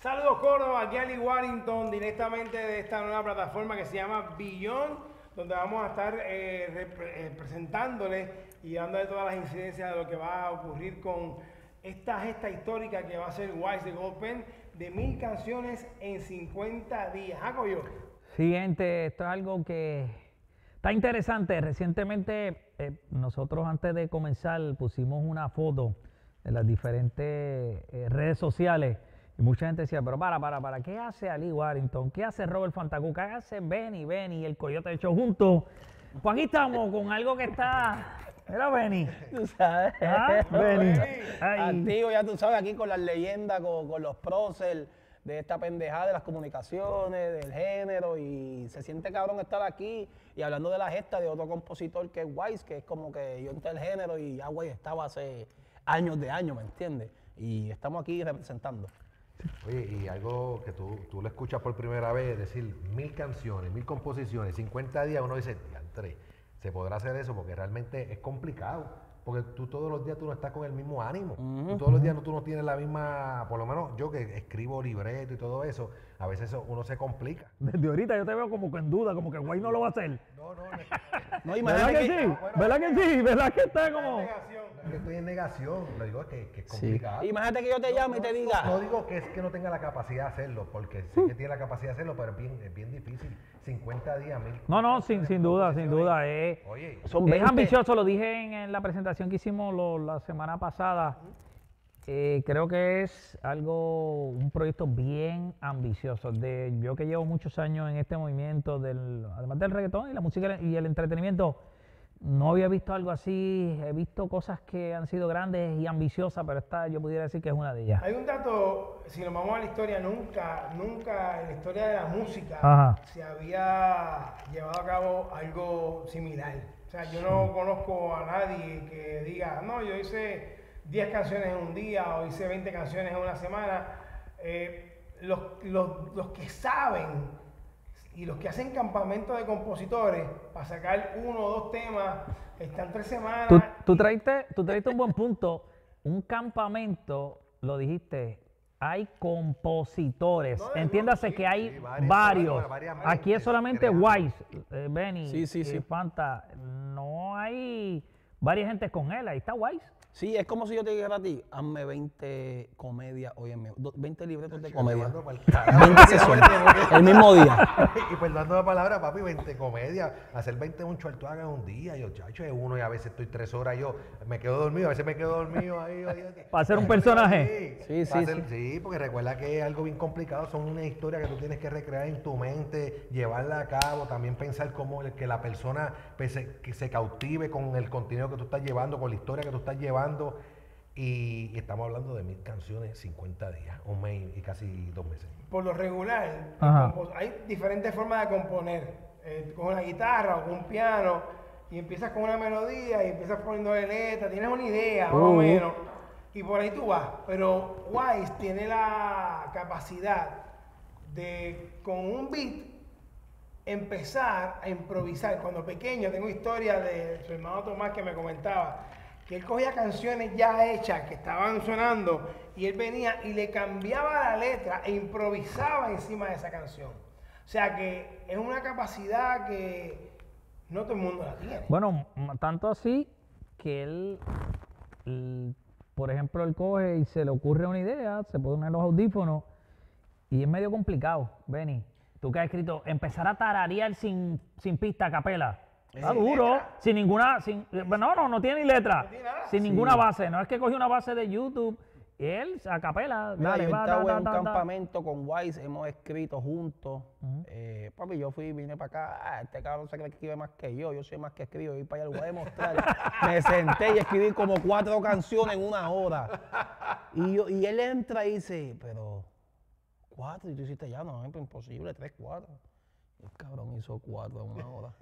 Saludos Córdoba, aquí Ali Warrington, directamente de esta nueva plataforma que se llama Beyond, donde vamos a estar presentándoles y dándole todas las incidencias de lo que va a ocurrir con esta gesta histórica que va a ser Wise de Gold Pen, de 1000 canciones en 50 días. ¿Ah, Coyo? Sí, gente, esto es algo que está interesante. Recientemente, nosotros antes de comenzar pusimos una foto en las diferentes redes sociales y mucha gente decía, pero para, ¿qué hace Ali Warrington? ¿Qué hace Robert Fantacu? ¿Qué hace Benny y el Coyote de Show juntos? Pues aquí estamos con algo que está... Era Benny. Tú sabes. ¿Ah? Benny. Activo, ya tú sabes, aquí con las leyendas, con los próceres de esta pendejada de las comunicaciones, del género, y se siente cabrón estar aquí y hablando de la gesta de otro compositor que es Wise, que es como que yo entré al género y ya Wise estaba hace años de años, ¿me entiendes? Y estamos aquí representando. Oye, y algo que tú lo escuchas por primera vez, decir 1000 canciones, 1000 composiciones, 50 días, uno dice, diantre, ¿se podrá hacer eso? Porque realmente es complicado. Porque tú todos los días tú no estás con el mismo ánimo. Tú todos los días tú no tienes la misma, por lo menos yo que escribo libreto y todo eso, a veces uno se complica. Desde ahorita yo te veo como que en duda, como que Guay no lo va a hacer. No, ¿Verdad que sí? ¿Verdad que sí? ¿Verdad que está como...? No, que estoy en negación, lo digo que es complicado. Sí. Imagínate que yo te llame y te diga. No digo que es que no tenga la capacidad de hacerlo, porque sé que tiene la capacidad de hacerlo, pero es bien difícil. 50 días, 1000. No, sin duda. Oye, Son Es 20. ambicioso, lo dije en la presentación que hicimos la semana pasada. Creo que es un proyecto bien ambicioso. Yo que llevo muchos años en este movimiento, además del reggaetón y la música y el entretenimiento, no había visto algo así. He visto cosas que han sido grandes y ambiciosas, pero esta yo pudiera decir que es una de ellas. Hay un dato, si nos vamos a la historia, nunca en la historia de la música se había llevado a cabo algo similar. O sea, yo no conozco a nadie que diga, no, yo hice 10 canciones en un día o hice 20 canciones en una semana. Los que saben y los que hacen campamentos de compositores para sacar 1 o 2 temas, están 3 semanas. Tú traiste un buen punto. Un campamento, lo dijiste, hay compositores. No, Entiéndase que hay sí, varios. varias Aquí es solamente creando. Wise, Benny, Sí. Fanta. No hay varias gente con él. Ahí está Wise. Sí, es como si yo te dijera a ti, hazme 20 comedias hoy en 20 libretos de comedia. 20 sesiones, el mismo día. Y perdonando la palabra, papi, 20 comedias, hacer 20 un short haga un día, yo, chacho, es uno y a veces estoy 3 horas, yo me quedo dormido, a veces me quedo dormido ahí. Para hacer un personaje. Sí. Porque recuerda que es algo bien complicado, son una historia que tú tienes que recrear en tu mente, llevarla a cabo, también pensar cómo que la persona que se cautive con el contenido que tú estás llevando, con la historia que tú estás llevando. Y estamos hablando de 1000 canciones, 50 días, un mes y casi 2 meses. Por lo regular, hay diferentes formas de componer, con una guitarra o con un piano, y empiezas con una melodía y empiezas poniéndole letra, tienes una idea más o menos, y por ahí tú vas. Pero Wise tiene la capacidad de, con un beat, empezar a improvisar. Cuando pequeño, tengo historia de su hermano Tomás que me comentaba que él cogía canciones ya hechas que estaban sonando y él venía y le cambiaba la letra e improvisaba encima de esa canción. O sea que es una capacidad que no todo el mundo la tiene. Bueno, tanto así que él, por ejemplo, él coge y se le ocurre una idea, se pone los audífonos y es medio complicado, Benny. Tú que has escrito, empezar a tararear sin pista, a capela. Está duro, sin ninguna, no tiene ni letra, sin ninguna base, no es que cogió una base de YouTube, él a capela, Mira, dale, yo va, estaba en un campamento con Wise, hemos escrito juntos. Papi, vine para acá, este cabrón se cree que escribe más que yo soy más que escribo, voy para allá, lo voy a demostrar. Me senté y escribí como 4 canciones en 1 hora. Y él entra y dice, pero 4, y tú hiciste ya, no, es imposible, 3, 4. El cabrón hizo 4 en 1 hora.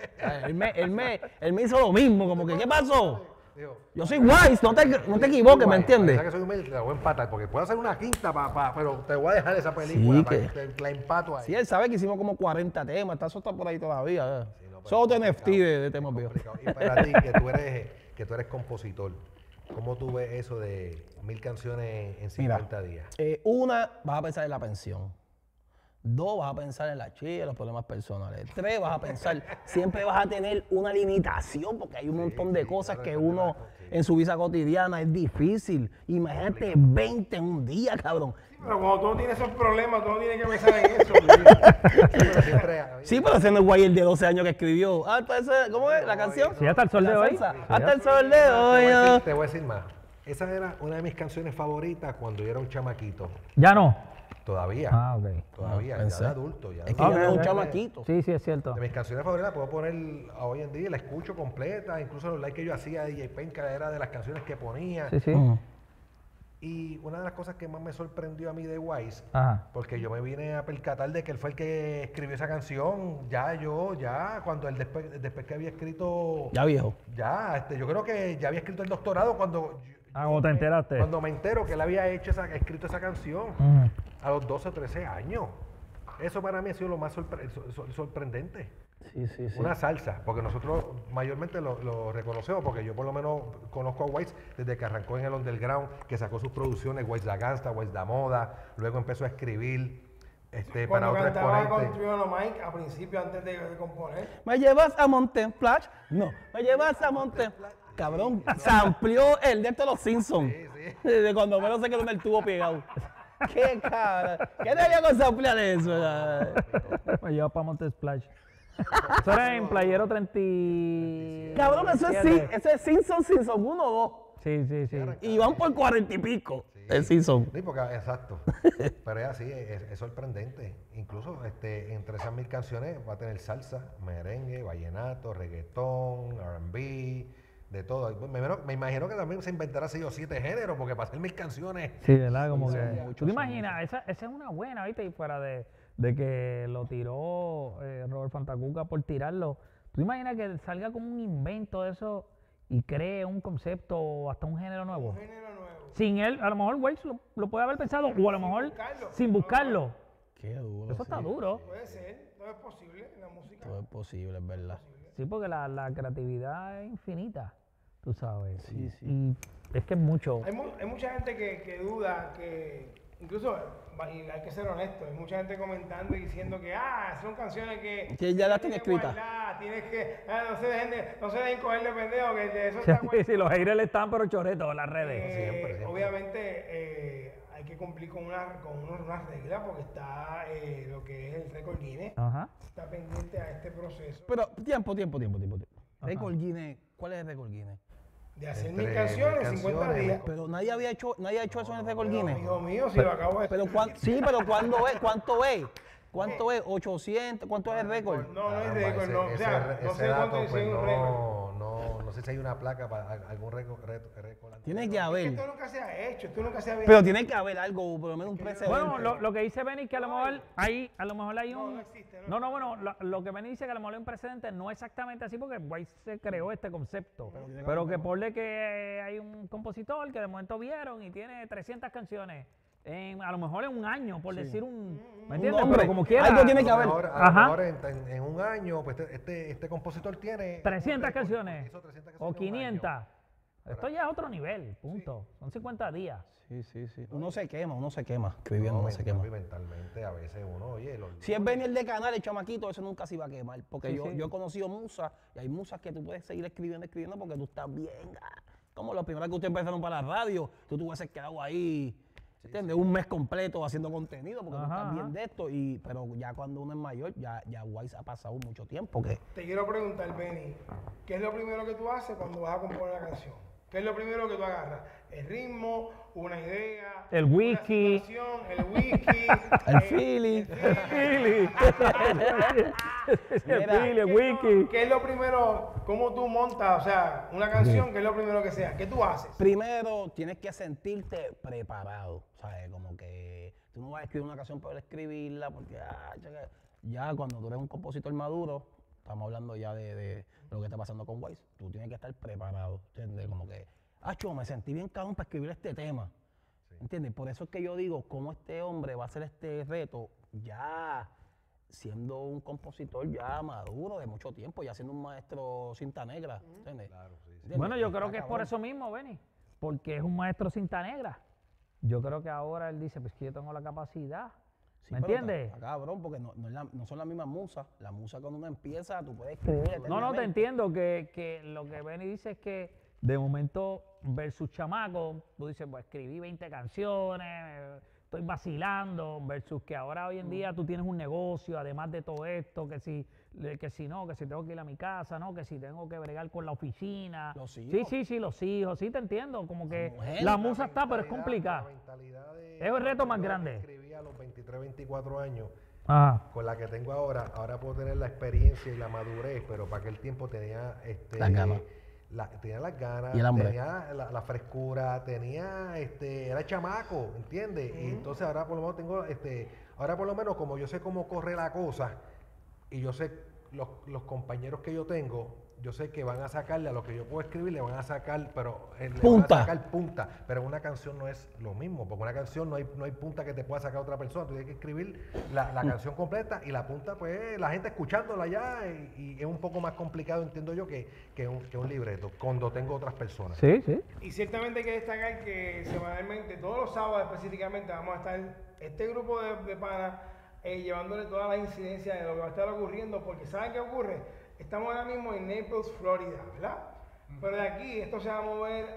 Él me hizo lo mismo, como que, ¿qué pasó? Yo soy Wise, no te equivoques, ¿me entiendes? Que soy humilde, te la voy a empatar, porque puedo hacer una quinta, pero te voy a dejar esa película, Sí, para que te la empato ahí. Sí, él sabe que hicimos como 40 temas, eso está por ahí todavía. Sí, no, pero Solo es NFT complicado, de temas viejos. complicado. Y para ti, que tú eres compositor, ¿Cómo tú ves eso de 1000 canciones en Mira, 50 días? Una, vas a pensar en la pensión. 2, vas a pensar en la chilla, los problemas personales. 3, vas a pensar, siempre vas a tener una limitación porque hay un montón de cosas claro, que es uno verdad, sí. en su vida cotidiana es difícil. Imagínate 20 en un día, cabrón. Sí, pero cuando tú no tienes esos problemas, tú no tienes que pensar en eso. Pero siempre, Sí, pero ese no es Guay el de 12 años que escribió. Ah, entonces, ¿cómo es la canción? Sí, hasta el sol de La hoy. salsa. Sí, Hasta el sol de hoy. ¿no? te voy a decir más. Esa era una de mis canciones favoritas cuando yo era un chamaquito. Ya no. Todavía. Ah, ok. Todavía, ya pensé. de adulto. Ya de Es que adulto. ya no es un ok. chamaquito. Sí, sí, es cierto. De mis canciones favoritas puedo poner hoy en día, la escucho completa, incluso los likes que yo hacía de DJ Penca era de las canciones que ponía. Sí, sí. Ujú. Y una de las cosas que más me sorprendió a mí de Wise, Ajá. porque yo me vine a percatar de que él fue el que escribió esa canción, cuando él después que había escrito, Ya viejo. yo creo que ya había escrito el doctorado ¿Cómo te enteraste? cuando me entero que él había escrito esa canción Ujú. a los 12 o 13 años. Eso para mí ha sido lo más sorprendente. Sí, sí, sí. Una salsa, porque nosotros mayormente lo reconocemos, porque yo por lo menos conozco a Wise desde que arrancó en el underground, que sacó sus producciones, Wise la Gangsta, Wise la Moda, luego empezó a escribir para Cuando otros cantaba con exponentes. Triano Mike, a principio, antes de componer. ¿Me llevas a Mountain Flash? No. ¿Me llevas a Mountain Cabrón, se amplió el de estos los Simpsons. De cuando menos se quedó en el tubo pegado. ¡Qué cara! ¿Qué te había con ampliar eso? Me lleva para Monte Splash. Eso era en Playero 30. Cabrón, eso es Simpson 1 o 2. Sí, sí, sí. Y van por 40 y pico. El Simpson. Sí, porque, exacto. Pero es así, es sorprendente. Incluso entre esas 1000 canciones va a tener salsa, merengue, vallenato, reggaetón, R&B, de todo. Me imagino que también se inventará 6 o 7 géneros, porque para hacer 1000 canciones. Sí, ¿verdad? Como Sí, que. son muchos, ¿Tú te son imaginas? Esa es una buena, ¿viste? Y fuera de que lo tiró Robert Fantacuca por tirarlo. ¿Tú te imaginas que salga como un invento de eso y cree un concepto o hasta un género nuevo? Un género nuevo. Sin él, a lo mejor Waze lo puede haber pensado, o a lo mejor buscarlo. sin buscarlo. Qué duro. Eso está duro. Puede ser, todo es posible en la música. Todo es posible, es verdad. Sí, porque la creatividad es infinita, tú sabes. Sí, sí. Y es que es mucho. Hay mucha gente que duda, que incluso, y hay que ser honesto, hay mucha gente comentando y diciendo que son canciones Que ya las tiene tienes que escritas. guardar, tienes que, no se dejen coger de pendejo, que de eso Sí, está sí, los haters están pero choretos en las redes. Siempre. Obviamente hay que cumplir con unas reglas porque está lo que es el récord Guinness, Ajá. está pendiente a este proceso Pero tiempo. Récord Guinness. ¿Cuál es el récord Guinness? de hacer Entre 1000 canciones en 50 canciones, días. Pero nadie ha hecho eso en el récord Guinness. Hijo mío, si lo acabo de Pero pero ¿cuándo es? ¿Cuánto es? ¿Cuánto es? 800, ¿cuánto es el récord? No, no es Caramba, récord, no. O sea, no ese sé dato, cuánto pues, es un récord. no sé si hay una placa para algún récord. Tiene que Es que haber. esto nunca se ha hecho, esto nunca se ha Pero tiene que haber algo, por lo menos un precedente. Bueno, lo que dice Benny que a lo mejor hay No, un. no existe, Bueno, lo que Benny dice que a lo mejor hay un precedente no exactamente así porque Wise se creó este concepto. Pero que ponle que hay un compositor que de momento vieron y tiene 300 canciones. A lo mejor en un año, por decir un. ¿Me entiendes? nombre. Pero como quiera. Algo tiene que A haber. lo mejor, Ajá. en un año, pues este compositor tiene 300 un récord, canciones. hizo 300 O canciones en un año. 500. Esto ya es otro nivel, punto. Son 50 días. Sí. Uno se quema escribiendo, uno se quema. papi, mentalmente a veces uno, oye, Si es venir de canal, el chamaquito, eso nunca se iba a quemar. Porque Sí, yo sí. he conocido musas, y hay musas que tú puedes seguir escribiendo porque tú estás bien. Como los primeros que ustedes empezaron para la radio, tú hubieses quedado ahí, ¿entiendes? Un mes completo haciendo contenido porque tú Ajá, estás bien ajá. de esto. Pero ya cuando uno es mayor, ya Wise ha pasado mucho tiempo. Te quiero preguntar, Benny, ¿qué es lo primero que tú haces cuando vas a componer una canción? ¿Qué es lo primero que tú agarras? ¿El ritmo, una idea, El una whisky. situación, el whisky, El feeling. Philly. Mira, Philly, Wiki. ¿Qué es lo primero, cómo tú montas, o sea, una canción, qué es lo primero que sea? ¿Qué tú haces? Primero tienes que sentirte preparado, ¿sabes? Como que tú no vas a escribir una canción para escribirla, porque ya cuando tú eres un compositor maduro, estamos hablando ya de lo que está pasando con Wise, tú tienes que estar preparado, ¿entiendes? Como que, me sentí bien cabrón para escribir este tema, ¿entiendes? Por eso es que yo digo, ¿cómo este hombre va a hacer este reto ya siendo un compositor ya maduro de mucho tiempo, ya siendo un maestro cinta negra, ¿entiendes? Claro, sí. ¿Entiendes? Bueno, yo Está creo que es por cabrón. eso mismo, Benny. porque es un maestro cinta negra. Yo creo que ahora él dice, pues que yo tengo la capacidad. Sí, ¿Me pero entiendes? está cabrón, porque no son las mismas musas. La musa cuando uno empieza, tú puedes escribir. No, no, te eternamente. entiendo que lo que Benny dice es que de momento versus chamaco, tú dices, pues escribí 20 canciones, estoy vacilando, versus que ahora hoy en día tú tienes un negocio, además de todo esto, que si tengo que ir a mi casa, no, que si tengo que bregar con la oficina. Los hijos. Sí, los hijos, sí te entiendo, como que mujer. la musa está, pero es complicada. La mentalidad de, Es el reto más yo grande. Escribí a los 23, 24 años. Ajá. Con la que tengo ahora puedo tener la experiencia y la madurez, pero para aquel tiempo tenía Las ganas. tenía las ganas, Y el hambre. tenía la frescura, era chamaco, ¿entiendes? Y entonces ahora por lo menos ahora por lo menos como yo sé cómo corre la cosa y yo sé los compañeros que yo tengo, yo sé que van a sacarle a lo que yo puedo escribir, le van a sacar, pero le van a Punta. sacar punta, pero en una canción no es lo mismo, porque una canción no hay punta que te pueda sacar otra persona, tú tienes que escribir la canción completa y la punta pues la gente escuchándola ya y es un poco más complicado, entiendo yo, que un libreto, cuando tengo otras personas. Sí, sí. Y ciertamente hay que destacar que semanalmente, todos los sábados específicamente, vamos a estar este grupo de panas llevándole toda la incidencia de lo que va a estar ocurriendo, porque ¿saben qué ocurre? Estamos ahora mismo en Naples, Florida, ¿verdad? Pero de aquí esto se va a mover,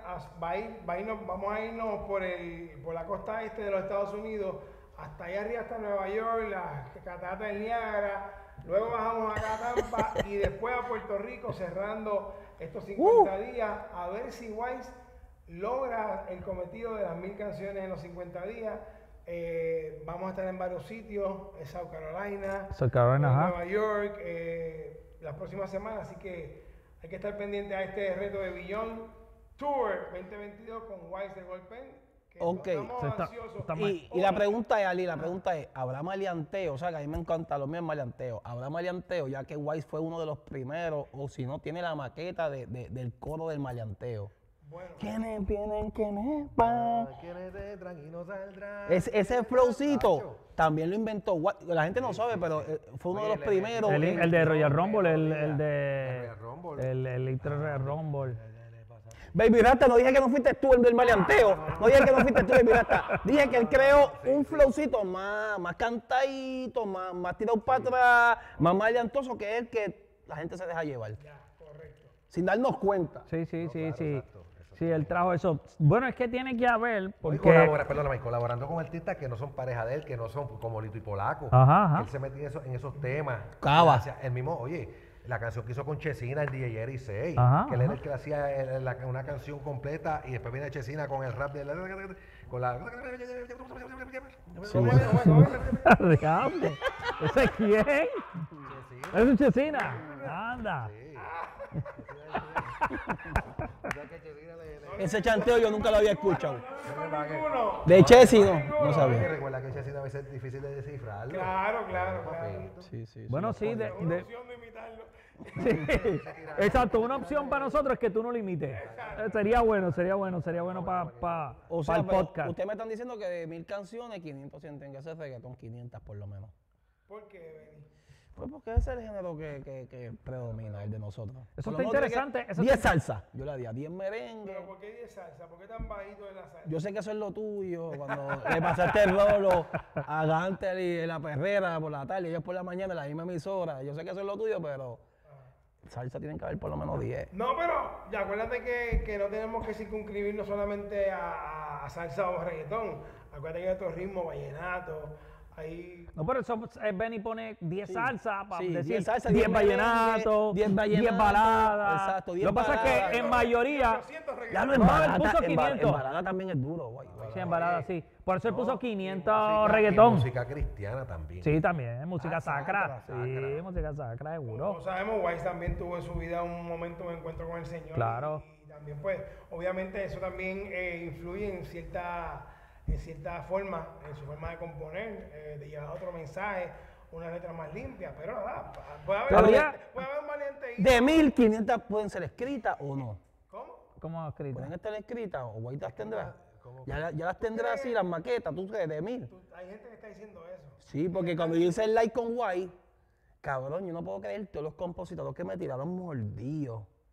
vamos a irnos por la costa este de los Estados Unidos, hasta allá arriba, hasta Nueva York, las cataratas del Niágara, luego bajamos acá a Tampa y después a Puerto Rico, cerrando estos 50 días, a ver si Wise logra el cometido de las 1000 canciones en los 50 días. Vamos a estar en varios sitios, en South Carolina, South Carolina, en ajá. Nueva York, las próximas semanas, así que hay que estar pendiente a este reto de Beyond Tour 2022 con Wise de Golpen. Que Ok. estamos ansiosos. Y la pregunta es, Ali, ¿habrá maleanteo? O sea, que a mí me encanta, lo mío es maleanteo. ¿Habrá maleanteo, ya que Wise fue uno de los primeros, o si no, tiene la maqueta del coro del maleanteo? Bueno, ¿Quiénes vienen, quiénes van? Quienes entran y no saldrán. Ese flowcito también lo inventó Wise. La gente no sabe, pero fue uno de los primeros. El de Royal Rumble, el de Royal Rumble. el intro de Royal Rumble. Baby Rasta, no dije que no fuiste tú el del maleanteo. No dije que no fuiste tú, Baby Rasta. Dije que él creó un flowcito más cantadito, más tirado para atrás, más maleantoso, que es el que la gente se deja llevar. ya, correcto. Sin darnos cuenta. Sí. Exacto. Sí, él trajo eso. Bueno, es que tiene que haber, Y porque... colaborando con artistas que no son pareja de él, que no son como Lito y Polaco. Ajá. Él se metía en esos temas. Cava. Gracias. El mismo, oye, la canción que hizo con Chesina, el DJ Eri 6, Ajá, que él era el que hacía una canción completa y después viene Chesina con el rap con la... Diablo. ¿Ese es quién? ¿Es un Chesina? Anda. Ese chanteo yo nunca lo había escuchado. Ninguno. De Chessy no Oye, sabía. recuerda que Chesina a veces es difícil de descifrarlo. Claro. Papito. Sí. Bueno, sí, Una opción de imitarlo. sí. Exacto, una opción para nosotros es que tú no lo imites. Sería bueno para O sea, el pero podcast. ustedes me están diciendo que de 1000 canciones, 500 sienten que ese es reggaetón, 500 por lo menos. ¿Por qué, Benny? Pues porque ese es el género que predomina, el de nosotros. Eso Por está lo menos interesante, tiene que- eso 10 está- salsa. Yo le daría 10 merengue. ¿Pero por qué 10 salsa? ¿Por qué tan bajito es la salsa? Yo sé que eso es lo tuyo. Cuando le pasaste el rolo a Gantel y la perrera por la tarde, ellos por la mañana en la misma emisora. Yo sé que eso es lo tuyo, pero salsa tienen que haber por lo menos 10. No, pero ya acuérdate que no tenemos que circunscribirnos solamente a salsa o reggaetón. Acuérdate que hay otros ritmos, vallenato, ahí... No, pero eso Benny pone 10 salsa para Sí, decir 10 salsa, 10 10 merengue, vallenatos, 10 vallenato, baladas. exacto, 10 Lo que pasa es baladas. que en mayoría, 800 reggaetón. Ya lo en No, él balada, puso en 500. balada también es duro, guay. sí, en baladas, sí. Por eso él puso Y 500 reggaetón. música cristiana también. Sí, también, música sacra. sacra. Sí, música sacra, seguro. Como sabemos, Wise también tuvo en su vida un momento de encuentro con el Señor. Claro. Y también, pues, obviamente eso también influye en cierta forma, en su forma de componer, de llevar otro mensaje, una letra más limpia. Pero nada, puede haber un valiente ahí. De 1500 pueden ser escritas o no. ¿Cómo? ¿Cómo ha escrito? Pueden estar escritas o Guay las tendrá. Ya las tendrá así, las maquetas, tú crees, de 1000. Hay gente que está diciendo eso. Sí, porque cuando yo hice el live con Guay, cabrón, yo no puedo creer todos los compositores que me tiraron mordidos.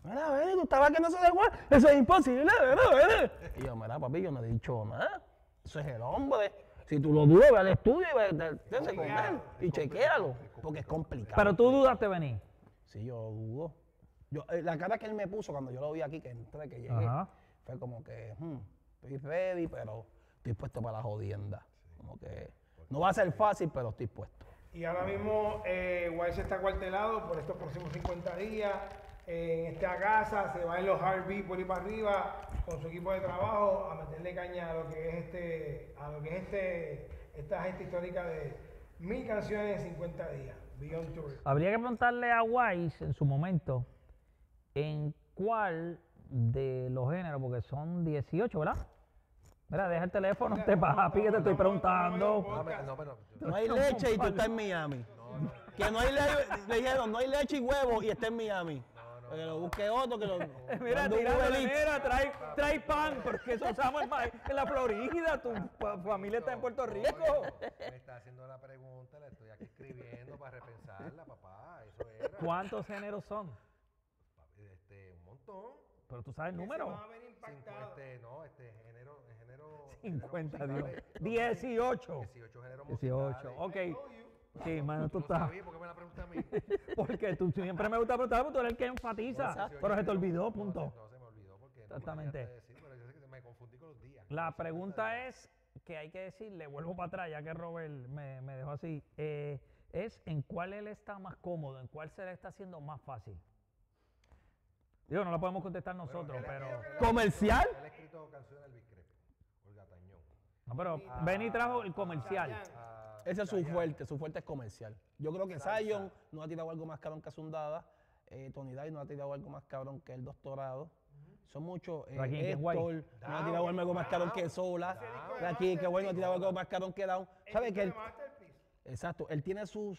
Mira, Benny, tú estabas que no se da igual. Eso es imposible, Benny. Y yo, mira, papi, yo no he dicho nada. Eso es el hombre. Si tú lo dudas, ve al estudio y vete con él. Y chequéalo. Porque es complicado. Pero tú dudaste venir. Sí, yo dudo. La cara que él me puso cuando yo lo vi aquí, que entré, que llegué, Ajá. fue como que, estoy ready, pero estoy puesto para la jodienda. Como que no va a ser fácil, pero estoy puesto. Y ahora mismo Wise está cuartelado por estos próximos 50 días en esta casa, se va en los R&B por ir para arriba con su equipo de trabajo a meterle caña a lo que es esta gesta histórica de 1000 canciones en 50 días, Beyond Tour. Habría que preguntarle a Wise en su momento en cuál de los géneros, porque son 18, ¿verdad? Mira, deja el teléfono, papi, que te estoy preguntando. No hay leche y tú estás en Miami. Que no hay le dijeron, no hay leche y huevo y está en Miami. Que lo busque otro, que lo Mira, mande un tirándole, Uber Eats. mira, trae pan, porque eso usamos en la Florida, tu familia está en Puerto Rico. Me está haciendo la pregunta, le estoy aquí escribiendo para repensarla, papá. Eso era. ¿Cuántos géneros son? Un montón. Pero tú sabes el número. Se van a ver impactados. Género 50, género Dios. musical, 18. 18 géneros 18, musicales. ok. Sí, mano, tú No estás. sabía, ¿por qué me la pregunta a mí? Porque tú siempre me gusta preguntar, porque tú eres el que enfatiza. Pero se te olvidó, punto. No, se me olvidó porque Exactamente. no me decir, pero yo sé que me confundí con los días. La pregunta es, que hay que decirle, vuelvo para atrás, ya que Robert me dejó así, es en cuál él está más cómodo, en cuál se le está haciendo más fácil. Digo, no la podemos contestar nosotros, pero... ¿Comercial? Él ha escrito canciones del Biscrepo, Olga Tañón. No, pero Benny trajo el comercial. Ese es su fuerte es comercial. Yo creo que Zion no ha tirado algo más cabrón que Zundada. Tony Day no ha tirado algo más cabrón que el Doctorado. Son muchos. Héctor no ha tirado algo más cabrón que Sola. Aquí, que bueno, ha tirado algo más cabrón que Down. ¿Sabes qué? Exacto. Él tiene su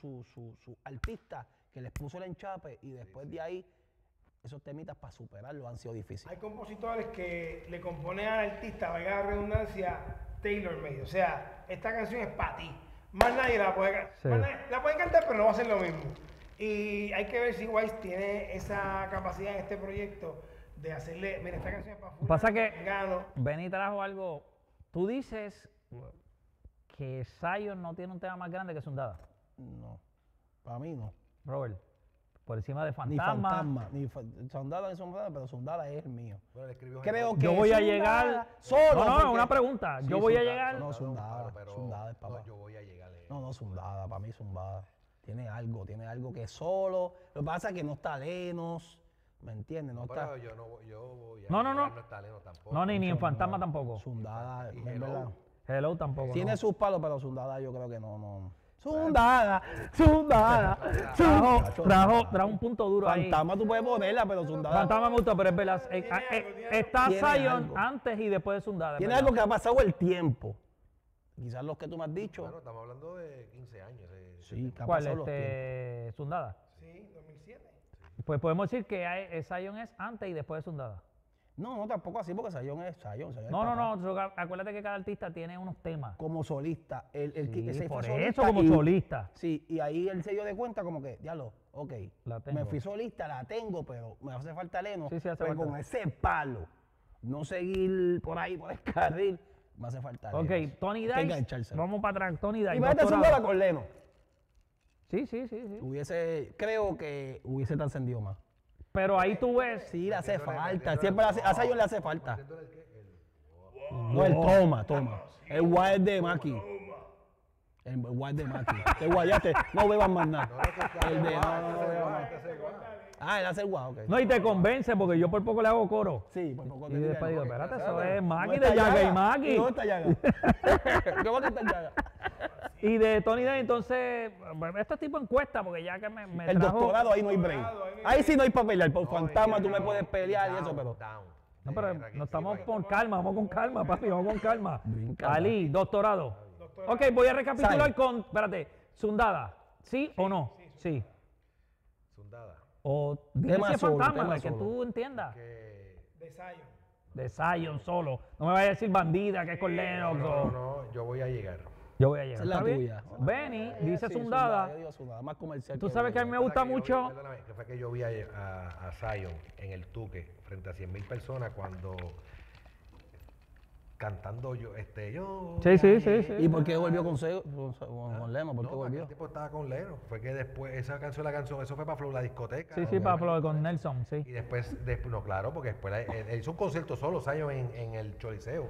artista que les puso el enchape y después de ahí, esos temitas para superarlo han sido difíciles. Hay compositores que le componen al artista, valga la redundancia, tailor-made. O sea, esta canción es para ti. Más nadie la puede cantar. Sí. La puede cantar, pero no va a ser lo mismo. Y hay que ver si Wise tiene esa capacidad en este proyecto de hacerle, mira, esta canción es para fulano, Pasa que vegano. Benny trajo algo, tú dices que Zion no tiene un tema más grande que Zundada. No, para mí no. Robert, por encima de Ni Fantasma. Fantasma, ni Zundada ni Zundada, pero Zundada es el mío. Bueno, él escribió Creo que Yo voy a Zundada llegar. solo. No, porque- una pregunta. Sí, Yo voy a Zundada, llegar. No, Zundada, pero Zundada es papá. no, yo voy a llegar. No, Zundada, para mí Zundada. Tiene algo que es solo. Lo que pasa es que no está Lenos, ¿me entiendes? No está. Pero yo voy a No, no, llegar, no. no está Leno tampoco. No, ni en Fantasma tampoco. Zundada, Y en Hello. verdad. Hello tampoco. Tiene no. sus palos, pero Zundada yo creo que no. Zundada. Trajo un punto duro ahí. Fantasma tú puedes ponerla, pero Zundada. Fantasma me gustó, pero es verdad. Está Tiene Zion algo. antes y después de Zundada. es Tiene verdad. algo que ha pasado el tiempo. Quizás los que tú me has dicho. Bueno, estamos hablando de 15 años. Sí, que ha ¿Cuál? pasado los tiempos. Zundada. Sí, 2007. Pues podemos decir que Zion es antes y después de Zundada. No, tampoco así, porque Zion es Zion. Zion es No, papá. no. Acuérdate que cada artista tiene unos temas. Como solista. Sí, ese fue por solista eso como y- solista. Sí, y ahí él se dio de cuenta como que, diablo, ok, La tengo. me fui solista, la tengo, pero me hace falta Leno. Sí, hace pero falta. con ese palo, no seguir por ahí, por el carril, me hace falta Leno. Ok, Tony Hay que Dice. enganchárselo. Vamos para atrás. Tony Dice. Y vete doctorado. Zundada con Leno. Sí. Creo que hubiese trascendido más. Pero ahí tú ves. Sí, le hace Metiéndole- falta. metiéndole Siempre el- a Zion le hace falta. Metiéndole el qué, No, el toma. El wild de Maki. El wild de Maki. Te guayaste, no beban más nada. El de no beban más. Ah, él hace el guau, ok. No, y te convence porque yo por poco le hago coro. Sí, por poco Y te después digo, digan, espérate, ¿no? eso es ¿Dónde Maki está de Yaga y Yaga? Maki. ¿Dónde está Yaga? ¿Cómo que está Yaga? Y de Tony Dice, entonces, esto es tipo encuesta porque ya que me El trajo. doctorado ahí no hay break. Ahí sí no hay para pelear. Por fantasma tú me puedes pelear y eso, pero. No, pero no estamos con calma, vamos con calma, papi, vamos con calma. Ali, doctorado. Ok, voy a recapitular Sai. con, espérate, Zundada, ¿sí o no? Sí. Zundada. O dime Tema si es solo, fantasma, tema el que solo. tú entiendas. Que... De Zion. De Zion solo. No me vayas a decir bandida, que es con Lennox No, o... no, yo voy a llegar. Yo voy a Esa llegar. es la ¿Está bien? tuya. Benny dice Sí, Zundada. yo digo Zundada, más comercial. Tú sabes que a mí me gusta mucho. Perdóname, que fue que yo vi a Zion en el Tuque frente a 100.000 personas cuando cantando yo. Sí. ¿Y por qué volvió con Lema? ¿Por qué No, volvió? aquel tipo estaba con Leno. Fue que después, esa canción, eso fue para Flow, la discoteca. Sí, para Flow con Nelson, sí. Y después, no, claro, porque después él hizo un concierto solo, Zion, en el Choliseo,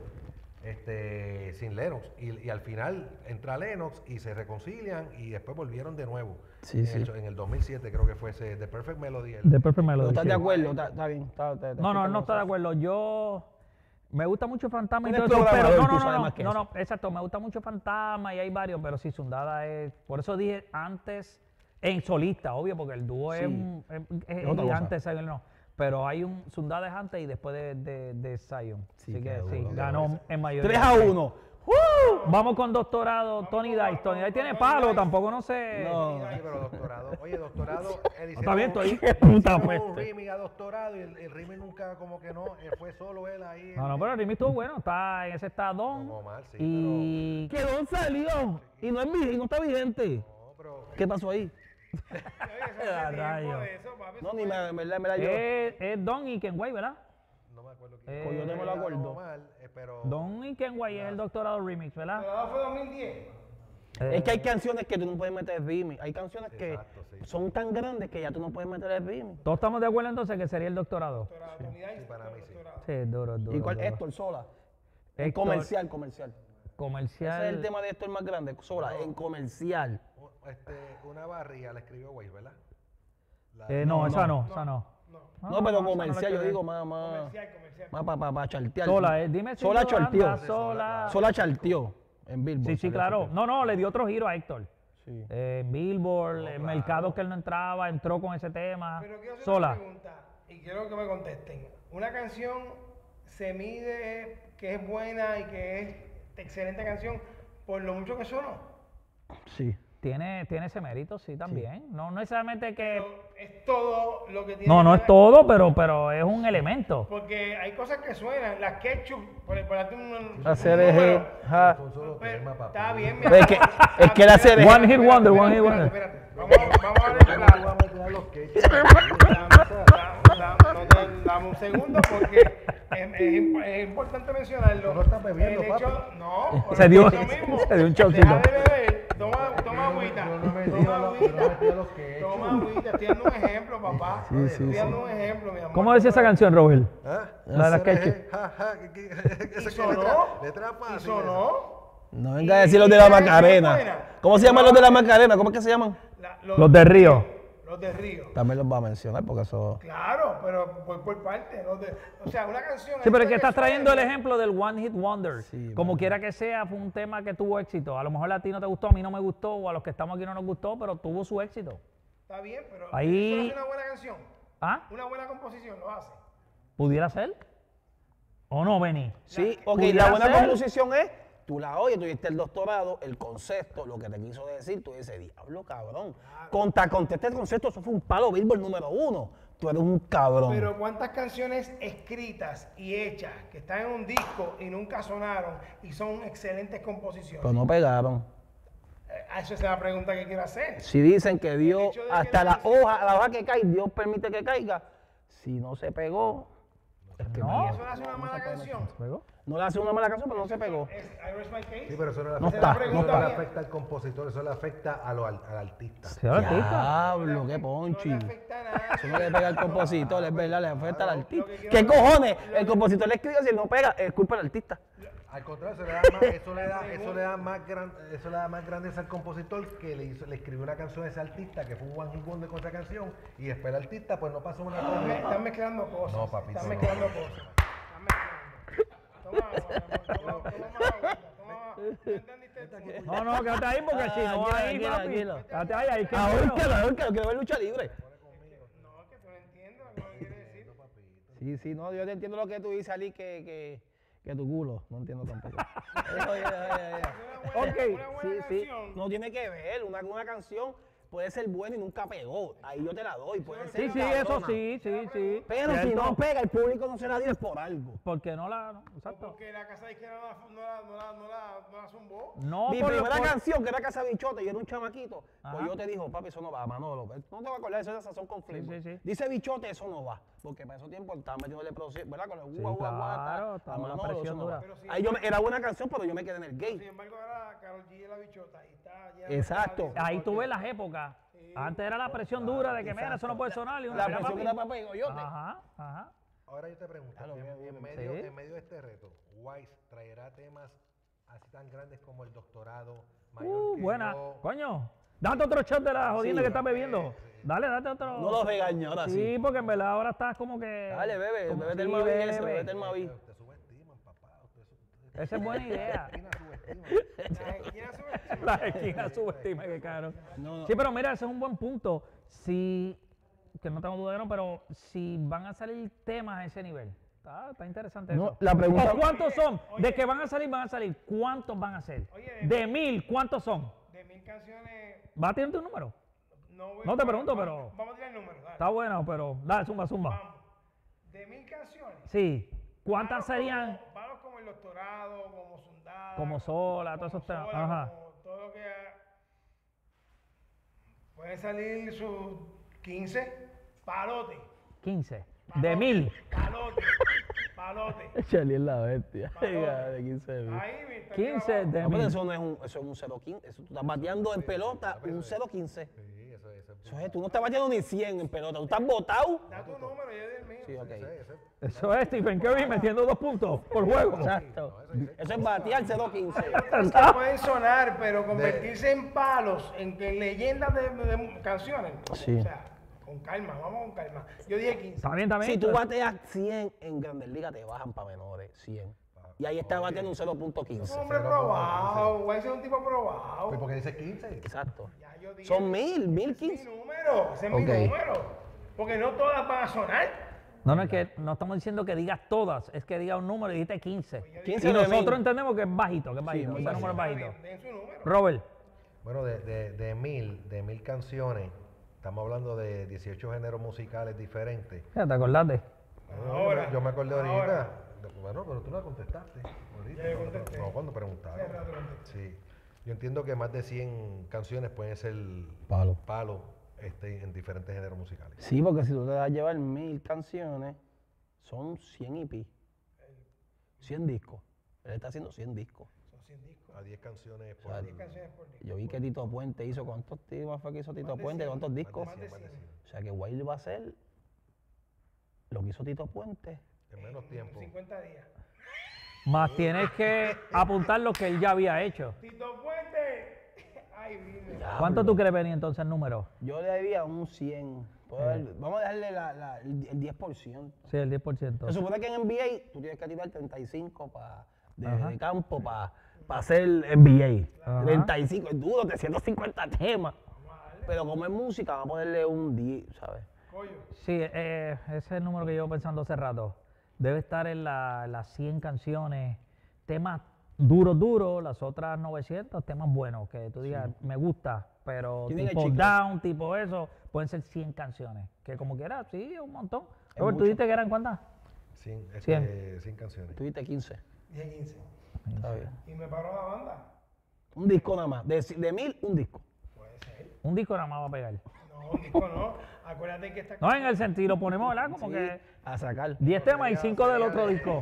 sin Lennox. Y al final entra Lennox y se reconcilian y después volvieron de nuevo. Sí, sí. En el 2007 creo que fue ese The Perfect Melody. The Perfect ¿No Melody. estás sí. de acuerdo? Está bien. No, él no está de acuerdo. Yo me gusta mucho Fantasma y Tú todo eres eso, pero programador, tú sabes más que no, exacto, me gusta mucho Fantasma y hay varios, pero sí, Zundada es, por eso dije antes, en solista, obvio, porque el dúo Sí. es otra cosa. antes, Zion no, pero hay un Zundada es antes y después de Zion, Sí, así qué que duro, sí, qué ganó en mayoría. 3-1. Vamos con doctorado, Tony Dice. Tony Dice tiene palo, tampoco no sé. No. Oye, pero doctorado, él hizo Está bien, un- estoy- Qué puta hicieron un peste. remix a doctorado y el remix nunca como que no, fue solo él ahí. No, pero el remix estuvo bueno, en ese está Don. Como mal, sí, Y Que Don salió y no está vigente. No, pero ¿Qué pasó ahí? Oye, eso Ah, hace rayo. tiempo de eso, papi, No, eso ni fue- me verdad yo. es Don y Kenway, ¿verdad? no me acuerdo Eh, quién. Coño, no me lo acuerdo. Mal, pero Don y Kenway es el doctorado remix, ¿verdad? Pero fue 2010. Es que hay canciones que tú no puedes meter remix. Hay canciones que Exacto, sí. son tan grandes que ya tú no puedes meter el remix. Todos estamos de acuerdo entonces que sería el doctorado. Doctorado, Tony Dice, para mí sí. doctorado. Sí, duro, duro. ¿Y cuál? duro. Héctor Sola. En Héctor, comercial. Comercial. Ese es el tema de Héctor más grande. Sola, en comercial. Una barriga la escribió Waze, ¿verdad? No, esa no, esa no. No, pero esa no comercial, la yo que- digo más. Comercial. Más para chartear. Sola, dime si Sola tú andas charteó. Sola. Sola charteó en Billboard. Sí, sí, salió claro. charteó. No, le dio otro giro a Héctor. Sí. En Billboard, en mercados que él no entraba, entró con ese tema. Pero quiero hacer Sola. una pregunta y quiero que me contesten. Una canción se mide que es buena y que es excelente canción por lo mucho que sonó. Sí. Tiene ese mérito, sí, también. No necesariamente que... Pero es todo lo que tiene. No, que no es ver- todo, pero es un elemento. Porque hay cosas que suenan. Las ketchup, por darte un La un CRG. número, Ja. Un solo pero tema, papá. está bien, mi Pero es que- amor. es que la CRG One hit wonder, one hit wonder. Espérate. Vamos a ver dame un segundo porque es importante mencionarlo. Tú no estás bebiendo, El hecho- papi. No, por Se dio- eso mismo. se dio un shotcito. Deja de beber. Toma agüita. Yo no me Toma metí a agüita. los que he hecho. Toma agüita. Estoy dando un ejemplo, papá. Estoy dando un ejemplo, mi amor. ¿Cómo decía esa canción, Robert? ¿Ah? La de la CRG, ketchup. ja, ja, Y esa sonó. letra Y fácil. sonó. No venga a decir los de la Y la canción Macarena. buena. ¿Cómo se llaman los de la Macarena? ¿Cómo es que se llaman? Los de Río. Los de Río. También los va a mencionar porque eso. Claro, pero por parte. O sea, una canción. Sí, pero es esto que estás suene- trayendo el ejemplo del One Hit Wonder. Sí, Como mano. quiera que sea, fue un tema que tuvo éxito. A lo mejor a ti no te gustó, a mí no me gustó, o a los que estamos aquí no nos gustó, pero tuvo su éxito. Está bien, pero Ahí- eso hace una buena canción. ¿Ah? Una buena composición lo hace. ¿Pudiera ser? ¿O no, Benny? Sí, ok, ¿Pudiera la buena ser? composición es, tú la oyes, tú viste el doctorado, el concepto, lo que te quiso decir, tú dices, diablo, cabrón. Contesté el concepto, eso fue un palo Billboard número 1. Tú eres un cabrón. Pero ¿cuántas canciones escritas y hechas que están en un disco y nunca sonaron y son excelentes composiciones? Pero no pegaron. Esa es la pregunta que quiero hacer. Si dicen que Dios, hecho de que hasta la la hoja que cae, Dios permite que caiga. Si no se pegó, es que No. ¿Y eso le hace una mala canción? ¿Luego? no le hace una mala canción, pero no se pegó. ¿Es I Rest My Case? Sí, pero eso no le No afecta, está, no está. afecta al compositor, eso le afecta al artista. ¿Sí, al artista? Diablo, qué No ponchi. le afecta a nadie. Eso no le pega al compositor, es verdad, le afecta al artista. que quiero- ¿Qué cojones? El compositor le escribe, si no pega, es culpa del artista. Al contrario, eso le da más grandeza al compositor que le escribió una canción a ese artista que fue un one hit wonder con esa canción y después el artista pues no pasó una cosa. Están mezclando cosas. No, papito, Están no. mezclando cosas. Están mezclando. Toma agua, mi amor, toma más agüita, toma más. ¿No entendiste el punto? No, quédate ahí porque si no ahí, tranquilo, papi. tranquilo. Quédate ahí, que Ahorita, quiero ver lucha libre. No, es que tú no entiendes lo que quiere decir. Sí, sí, no, yo te entiendo lo que tú dices, Ali, que tu culo. No entiendo tampoco. Una buena Ok, canción. sí, sí. No tiene que ver una canción. puede ser bueno y nunca pegó. Ahí yo te la doy. Puede ser Sí, sí, eso cabrona. sí. Pero si Cierto. no pega, el público no se la dio es por algo. Porque no la. O Exacto. porque la casa de izquierda no la zumbó. No, Mi por lo- primera por- canción, que era Casa Bichote, y era un chamaquito, Ajá. pues yo te digo, papi, eso no va, Manolo. No te vas a acordar, eso es de Sazón con Flavor. sí. Dice Bichote, eso no va. Porque para esos tiempos estaban metiéndole producción, ¿verdad? Con el Sí, guau, guau, guau, claro, a estaba la Manolo, presión eso no dura. va. Pero sí. Ahí era buena canción, pero yo me quedé en el Sin gay. embargo, ahora Karol G y la bichota. Y está ya Exacto. Ahí tú ves las épocas. Antes era la presión dura de que, mira, eso no puede sonar. Y uno, La mira, presión papi. que era para Pegoyote. Ajá. Ahora yo te pregunto, Claro, bien, en Sí. medio de este reto, Wise traerá temas así tan grandes como el doctorado, mayor que Buena. yo. Coño, date otro shot de la jodienda Sí, que estás bebiendo. Dale, date otro. No lo regaño ahora sí. Sí, porque en verdad ahora estás como que. Dale, bebe, como- bebete el sí, Mavi bebe. ese, bebete el Mavi. Te subestiman, papá. Esa es buena idea. La esquina subestima. La esquina subestima, que caro. No. Sí, pero mira, ese es un buen punto. Si, que no tengo duda de no, pero si van a salir temas a ese nivel. Está interesante No, eso. la pregunta- ¿O cuántos son? De que van a salir. ¿Cuántos van a ser? Oye, De 1000, ¿cuántos son? De 1000 canciones. ¿Va a tener tu número? No te pregunto, vamos- pero- Vamos a tirar el número. Dale. Está bueno, pero dale, zumba. Vamos. De 1000 canciones. Sí. ¿Cuántas palos serían Palos como el doctorado, como Sundada. como sola, todos esos temas? Sola, Ajá. como todo lo que. Pueden salir sus 15 palotes. 15. De 1000. Palote. Charlie es la bestia. Palote. De 15 mil. Ahí, está 15 grabado. de No, pero 1000. eso no es eso es un 0.15. Eso tú estás bateando en pelota un 0.15. Sí, eso es. Eso es, tú no estás bateando ni 100 en pelota. Tú estás botado. Da tu número, yo doy el mío. Sí, ok. Eso es Stephen Curry metiendo 2 puntos por juego. Exacto. Eso es batear 0.15. Que pueden sonar, pero convertirse en palos, en leyendas de canciones. Sí. O sea, con calma, vamos con calma. Yo dije 15. Está bien, está bien. Si tú bateas 100 en Grandes Ligas, te bajan para menores. 100. Y ahí está bateando un Es un 0.15. hombre probado, voy a ser un tipo probado. Pues porque dice 15. Exacto. Ya yo dije, Son 1000, ese es 1015. mi número, ese es Ok. mi número. Porque no todas van a sonar. No, es que no estamos diciendo que digas todas, es que digas un número y dijiste 15. 15 Y de nosotros 1000. entendemos que es bajito, muy ese bajito. número es bajito. Den su número. Robert, Bueno, de 1000 canciones, estamos hablando de 18 géneros musicales diferentes. ya te acordaste. Ahora, Yo me acordé ahorita. ahora. Bueno, pero tú la contestaste. Ahorita, Ya yo contesté. No, cuando preguntaron. Hace rato contesté. Sí. Yo entiendo que más de 100 canciones pueden ser Palo. en diferentes géneros musicales. Sí, porque si tú te vas a llevar 1000 canciones, son 100 y pi. 100 discos. Él está haciendo 100 discos. Son 100 discos. A 10 canciones por O sea, 10 canciones por disco. Yo vi que Tito Puente hizo, ¿cuántos temas fue que hizo Tito de Puente? 100, ¿Cuántos discos? Más de Más de 100. 100. O sea que Wilde va a hacer lo que hizo Tito Puente. En menos tiempo. 50 días. Más tienes que apuntar lo que él ya había hecho. Tito Puente. Ay, dime. ¿Cuánto tú crees venir entonces el número? Yo le daría un 100. Vamos a darle el 10%. Sí, el 10%. Se supone que en NBA tú tienes que tirar 35 Ajá. de campo para hacer NBA. Ajá. 35, es duro, 350 temas. Pero como es música, vamos a ponerle un 10, ¿sabes? Coño. Sí, ese es el número que llevo pensando hace rato. Debe estar en las 100 canciones, temas duros, las otras 900 temas buenos, que tú digas, me gusta, pero Tienen el tipo chicle. down, tipo eso, pueden ser 100 canciones, que como quieras, sí, es un montón. Es Robert, ¿tú mucho. dijiste que eran cuántas? 100, 100. 100 canciones. Tuviste 15. Dije 15. Está bien. Y me paró la banda. Un disco nada más. De 1000, un disco. Puede ser. Un disco nada más va a pegar. No, un disco no. Acuérdate que esta No, en el sentido, lo ponemos, ¿verdad? Como Sí, que a sacar. 10 temas y 5 del otro disco.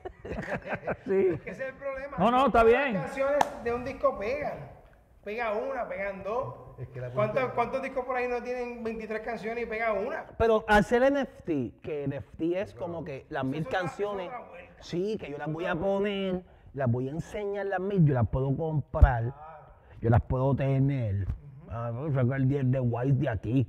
Sí. Ese es el problema. No, está todas bien. Las canciones de un disco pegan. Pega una, pegan dos. Es que la ¿Cuántos discos por ahí no tienen 23 canciones y pega una? Pero hacer NFT, que NFT es como que las 1000 es otra- canciones, es otra vuelta. sí, que yo las voy a poner, las voy a enseñar las 1000, yo las puedo comprar, yo las puedo tener. Sacar el 10 de Wise de aquí.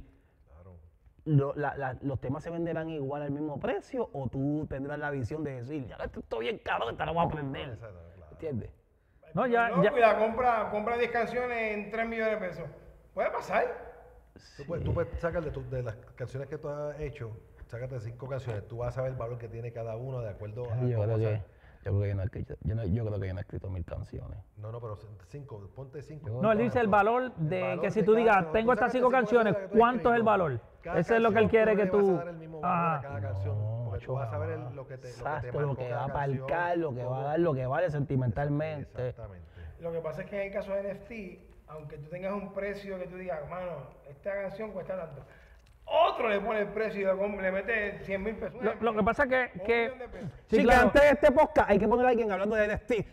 ¿Los temas se venderán igual al mismo precio o tú tendrás la visión de decir, ya esto está bien caro, esta la voy a aprender? Exacto, claro. ¿Entiendes? No, ya, No, ya. cuidado, compra 10 canciones en 3 millones de pesos. Puede pasar. Tú puedes sacar de las canciones que tú has hecho, sácate 5 canciones. Tú vas a saber el valor que tiene cada uno de acuerdo a Yo cómo creo que sea. Yo creo que yo no he escrito, yo creo que yo no he escrito 1000 canciones. No, pero 5, ponte 5. No, él dice el valor de valor que si de tú cada digas, canción. tengo Tú estas sacas 5 cinco canciones, canciones que tú ¿cuánto es el escribes. valor? Cada Eso es lo que él canción quiere no que le tú... vas a dar el mismo valor a Ah, cada canción. Porque tú vas a saber jamás. lo que te Exacto, marcó lo que va a cada canción, aparcar, lo que va a todo. dar, lo que vale sentimentalmente. Exactamente. Lo que pasa es que en el caso de NFT, aunque tú tengas un precio que tú digas, mano, esta canción cuesta tanto, otro le pone el precio y le mete 100,000 pesos. Lo que pasa es Un que millón de pesos. sí, Sí, claro. que antes de este podcast hay que poner a alguien hablando de NFT.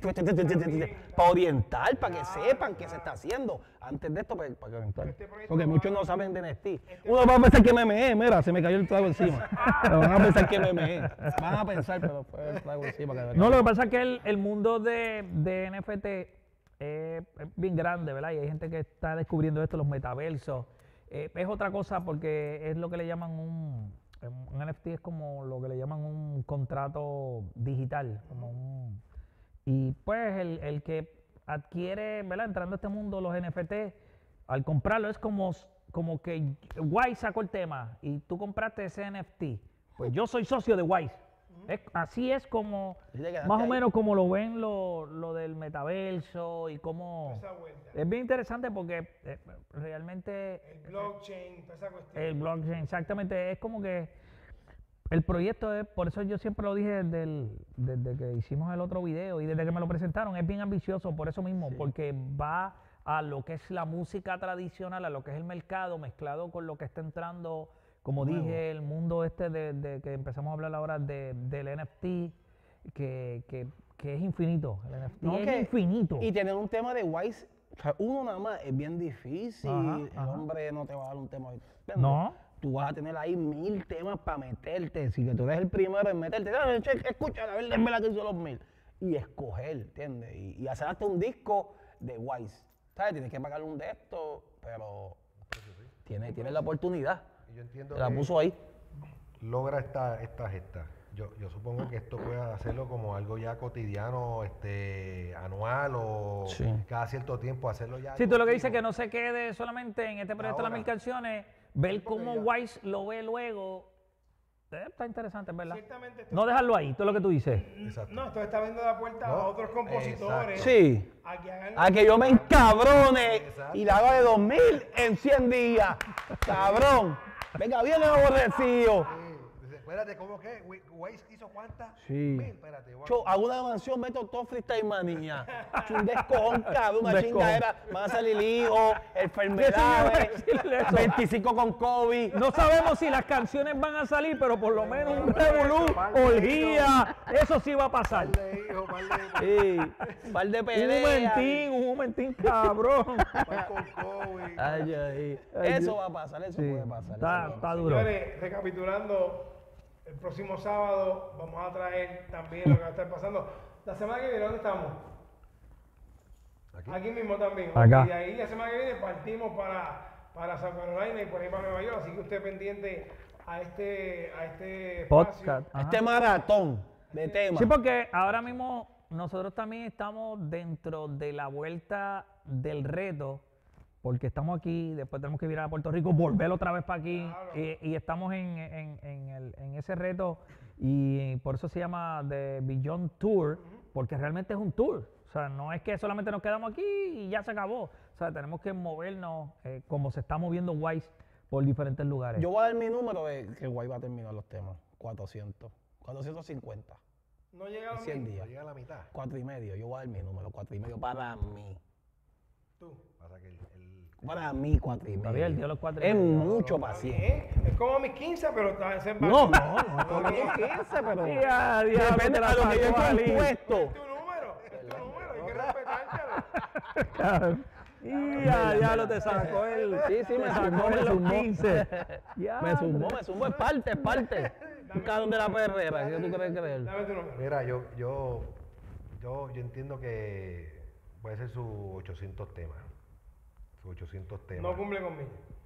Para orientar, para que sepan qué se está haciendo. Antes de esto, para orientar. Este proyecto Porque va- muchos no saben de NFT. Uno va a pensar que me meé, mira, se me cayó el trago encima. Pero van a pensar que me meé. Van a pensar, pero fue el trago encima. Que No, lo que pasa es que el mundo de NFT es bien grande, ¿verdad? Y hay gente que está descubriendo esto, los metaversos. Es otra cosa porque es lo que le llaman un NFT, es como lo que le llaman un contrato digital. Y pues el que adquiere, ¿verdad? Entrando a este mundo, los NFT, al comprarlo es como que Wise sacó el tema y tú compraste ese NFT. Pues yo soy socio de Wise. Así es como, Y te quedaste más o ahí. menos como lo ven lo del metaverso y cómo... Esa vuelta. Es bien interesante porque realmente El blockchain, toda esa cuestión. el blockchain, exactamente, es como que el proyecto es, por eso yo siempre lo dije desde que hicimos el otro video y desde que me lo presentaron, es bien ambicioso por eso mismo, porque va a lo que es la música tradicional, a lo que es el mercado, mezclado con lo que está entrando, como dije, el mundo este de que empezamos a hablar ahora del NFT, que es infinito. El NFT No, es que- infinito. Y tener un tema de Wise, o sea, uno nada más es bien difícil. Ajá, El ajá. hombre no te va a dar un tema. ¿entiendes? No. Tú vas a tener ahí 1000 temas para meterte. Si que tú eres el primero en meterte, "Ah, che, escucha, a ver, déjame la que hizo los 1000. Y escoger, ¿entiendes? Y hacer hasta un disco de Wise. ¿Sabes? Tienes que pagarle un de estos, pero tienes la oportunidad. Y yo entiendo Te la que puso ahí. logra esta gesta. Yo supongo que esto puede hacerlo como algo ya cotidiano, anual o Sí. cada cierto tiempo hacerlo ya. Sí, algo tú lo que dices fijo. que no se quede solamente en este proyecto de las Ahora. 1000 canciones, ver porque cómo ya- Wise lo ve luego. Está interesante, ¿verdad? Ciertamente esto- No dejarlo ahí, todo lo que tú dices. Exacto. No, esto está abriendo la puerta No, a otros compositores. Sí. A que hagan A que yo me encabrone Exacto. y la haga de 2000 en 100 días. Cabrón. Venga, viene aborrecido. Sí, dice, espérate, ¿cómo que? ¿Waze hizo cuántas? Sí. 1000, espérate. voy a- Yo hago una mansión, meto todo freestyle manía. Un descojón, cabrón, una Un descojón. chingadera. Van a salir hijos, enfermedades, decirle eso. 25 con COVID. No sabemos si las canciones van a salir, pero por lo menos un revolú, par de orgía, eso sí va a pasar. Par de hijos, par de Sí, par de peleas. Un momentín, cabrón. par con COVID. Ay, ay. Eso va a pasar, eso puede pasar. Está duro. Señores, recapitulando, el próximo sábado vamos a traer también lo que va a estar pasando. La semana que viene, ¿dónde estamos? Aquí mismo también. Acá. Y de ahí la semana que viene partimos para San Carolina y por ahí para Nueva York. Así que usted pendiente a este Podcast. espacio. Ajá. Este maratón de temas. Sí, porque ahora mismo nosotros también estamos dentro de la vuelta del reto, porque estamos aquí, después tenemos que virar a Puerto Rico, volver otra vez para aquí, Claro. y estamos en ese reto, y por eso se llama The Beyond Tour, porque realmente es un tour. O sea, no es que solamente nos quedamos aquí y ya se acabó. O sea, tenemos que movernos como se está moviendo Wise por diferentes lugares. Yo voy a dar mi número de que Guay va a terminar los temas. 400. 450. No llega a los 100 mil. días. Llega a la mitad. 4,5. Yo voy a dar mi número. 4,5 para mí. Tú. Pasa que Para mí, 4,5. Está bien, dio los 4,5. Es mucho Está paciente. bien. Es como mis 15, pero está ese es No, bajo. no, como 15, pero. Ya, diablo, Depende te la a lo que yo sacó, he Ali. compuesto. Es tu número, hay que respetártelo. Y ya lo te sacó él. Sí, sí, me te sacó zumbó, en me los zumbó. 15. Ya, Me zumbó. Es parte, es parte. Un cabrón de la perrera. ¿Qué tú crees creer? Dame tu número. Mira, yo entiendo que puede ser sus 800 temas. Sus 800 temas. No cumple conmigo.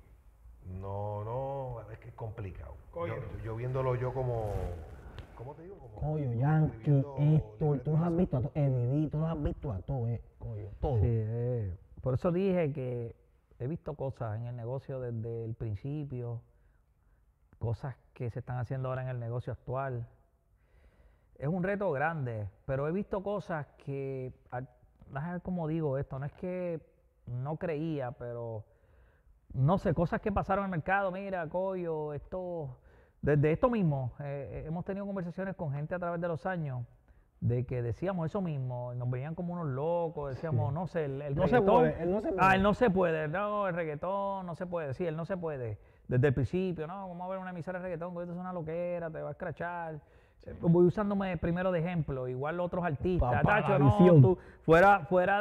No, es que es complicado. Coño. Yo viéndolo yo como, ¿cómo te digo? Como Coño, Yankee, escribiendo esto, tú los has visto a todos, Eddie, tú los has visto a todos, coño, todo. Sí, por eso dije que he visto cosas en el negocio desde el principio, cosas que se están haciendo ahora en el negocio actual. es un reto grande, pero he visto cosas que, déjame ver cómo digo esto, no es que no creía, pero no sé, cosas que pasaron en el mercado, mira, Coyo, esto, desde esto mismo, hemos tenido conversaciones con gente a través de los años de que decíamos eso mismo, nos veían como unos locos, decíamos, no sé, el No se reggaetón. puede, él no se puede. Ah, él no se puede, no, el reggaetón no se puede, sí, él no se puede. Desde el principio, no, vamos a ver una emisora de reggaetón, esto es una loquera, te va a escrachar. Voy usándome primero de ejemplo, igual otros artistas, Papá, Tacho, la no, visión. tú, fuera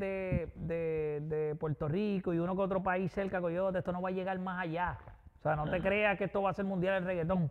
de Puerto Rico y uno que otro país cerca, Coyote, esto no va a llegar más allá. O sea, no te creas que esto va a ser mundial el reggaetón.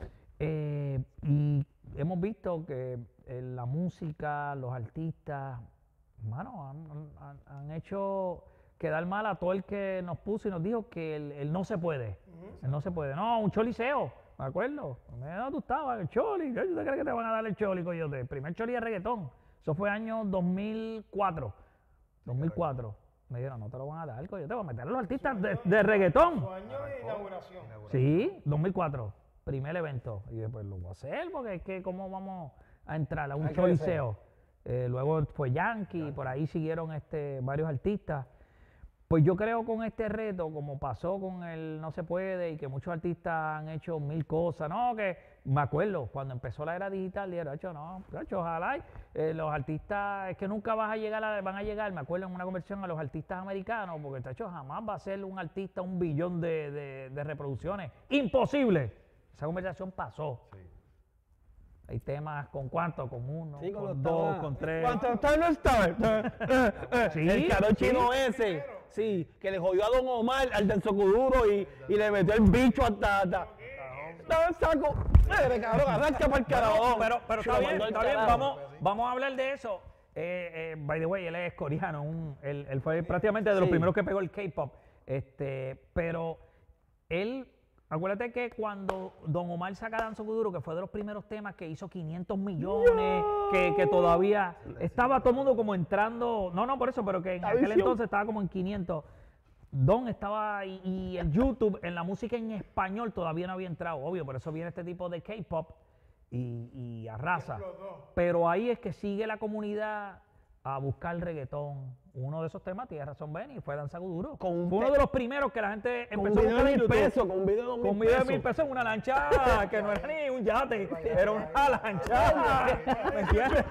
Y hemos visto que la música, los artistas, hermano, han hecho quedar mal a todo el que nos puso y nos dijo que él no se puede. Él no se puede. No, un choliseo, ¿me acuerdo? No, tú estabas, el choli. ¿Tú te crees que te van a dar el choli, Coyote? El primer choli de reggaetón. Eso fue año 2004. 2004. Me dijeron, no te lo van a dar, Coyote, voy a meter a los artistas de reggaetón. Su año de inauguración. Sí, 2004, primer evento. Y después lo voy a hacer porque es que cómo vamos a entrar a un Hay que choliseo. Luego fue Yankee, por ahí siguieron varios artistas. Pues yo creo con este reto, como pasó con el No Se Puede y que muchos artistas han hecho mil cosas, no, que me acuerdo cuando empezó la era digital, dijeron, ojalá los artistas, es que nunca van a llegar, me acuerdo en una conversión a los artistas americanos, porque tacho, jamás va a ser un artista 1 billón de reproducciones, imposible. Esa conversación pasó. Sí. Hay temas con cuánto, con 1, Sí, con cuando 2, estaba- con 3. ¿Cuánto está no está? Sí, El caro sí. chino ese, sí, que le jodió a Don Omar al del Socoduro y le metió el bicho hasta. Dame el saco. Cabrón, arranca para el carajo. Pero está Chulo, bien, mandó el está bien, carajo. vamos a hablar de eso. By the way, él es coreano, él fue prácticamente de los Sí. primeros que pegó el K-pop. Pero él, acuérdate que cuando Don Omar saca Danzo Kuduro, que fue de los primeros temas que hizo 500 millones, que todavía estaba todo el mundo como entrando, no por eso, pero que en La aquel visión. entonces estaba como en 500. Don estaba y el YouTube, en la música en español todavía no había entrado, obvio, por eso viene este tipo de K-pop y arrasa. Explotó. Pero ahí es que sigue la comunidad a buscar reggaetón. Uno de esos temas, tienes razón, Benny, fue Danza Kuduro. Con un Fue uno te- de los primeros que la gente Con un empezó a video buscar de en 1.000 YouTube. pesos, con un video de 2.000 Con un video de 1.000 pesos. pesos en una lancha, que no era ni un yate, era una lancha. ¿Me entiendes?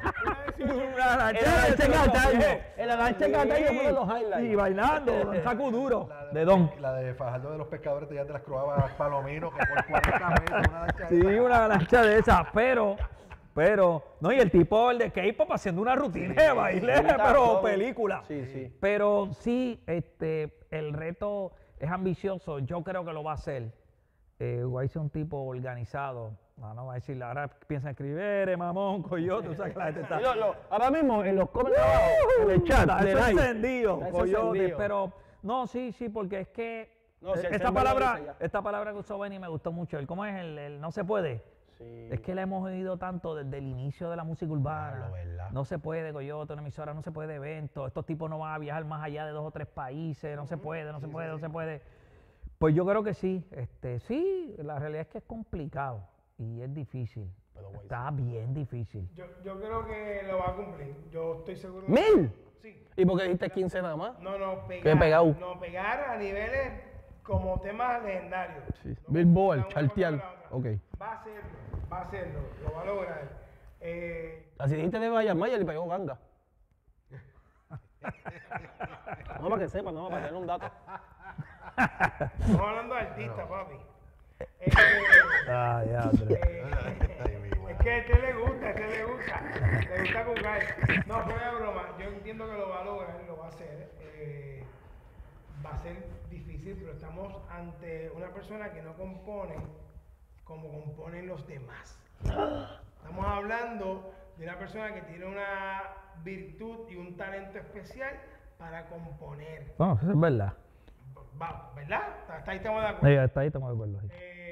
Una lancha. El Alanche de Cataño. pies. El Alanche Cataño fue de los highlights. Y bailando, Danza Kuduro, de Don. La de Fajardo de los Pescadores, ya te las crobaba Palomino, que por 40 pesos una lancha de Sí, esa. una lancha de esas, pero, no, y el tipo, el de K-pop haciendo una rutina de baile, Sí, pero cabrón. película. Sí, sí. Pero sí, el reto es ambicioso, yo creo que lo va a hacer. Voy a ser un tipo organizado. No va a decir, ahora piensa en escribir, mamón, coyote, o sea que la gente está. Ahora mismo en los comments de abajo, en el chat, Está de eso like. encendido, Está eso coyote, encendido. pero no, sí, porque es que No, si el esta ser verdad palabra, dice ya. esta palabra que usó Benny me gustó mucho. ¿Cómo es el no se puede? Sí. Es que la hemos oído tanto desde el inicio de la música urbana. Claro, ¿verdad? No se puede, Coyote, una emisora, no se puede de eventos. Estos tipos no van a viajar más allá de 2 o 3 países. No se puede, no se puede, no se puede. Pues yo creo que sí. Sí, la realidad es que es complicado y es difícil. Pero, güey, Está bien difícil. Yo creo que lo va a cumplir. Yo estoy seguro. ¿1000? Sí. ¿Y por qué dijiste 15 nada más? No, pegar. ¿Qué pegado? No, pegar a niveles como temas legendarios. Sí. No Billboard, una cosa chartear. con la otra. Ok. Va a hacerlo, lo va a lograr. Así dijiste de Brian Mayer y pegó ganga. No, para que sepa, no, para tener un dato. Estamos hablando de artistas, papi. Ah, ya, Es que a este le gusta, le gusta jugar. No, fuera de broma, yo entiendo que lo va a lograr, lo va a hacer. Va a ser difícil, pero estamos ante una persona que no compone como componen los demás. Estamos hablando de una persona que tiene una virtud y un talento especial para componer. Bueno, eso es verdad. ¿Verdad? Hasta ahí estamos de acuerdo. Está ahí, estamos de acuerdo. Sí.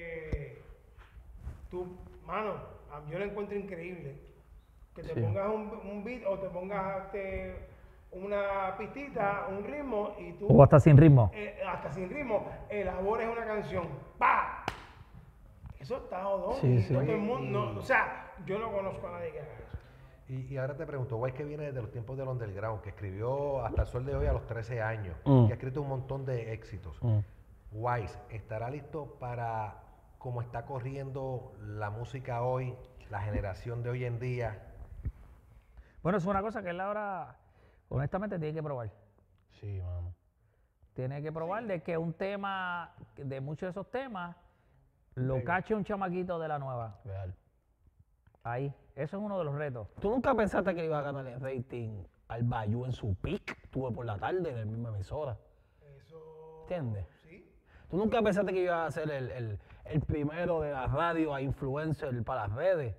Tú, mano, yo lo encuentro increíble. Que te Sí. pongas un beat o te pongas una pistita, un ritmo y tú, O hasta sin ritmo. hasta sin ritmo, elabores una canción. ¡Pa! Eso está jodón. Sí, y sí. no todo el mundo, o sea, yo no conozco a nadie que haga eso. Y ahora te pregunto, Wise que viene desde los tiempos del underground, que escribió hasta el sol de hoy a los 13 años, que ha escrito un montón de éxitos. Wise, ¿estará listo para cómo está corriendo la música hoy, la generación de hoy en día? Bueno, es una cosa que él ahora, honestamente, tiene que probar. Sí, mano. Tiene que probar de que un tema, de muchos de esos temas, lo cache un chamaquito de la nueva. Real. Ahí. Eso es uno de los retos. ¿Tú nunca pensaste que iba a ganar el rating al Bayou en su peak? Tuve por la tarde en la misma emisora. Eso. ¿Entiendes? Sí. ¿Tú nunca pensaste que iba a ser el primero de la radio a influencer para las redes?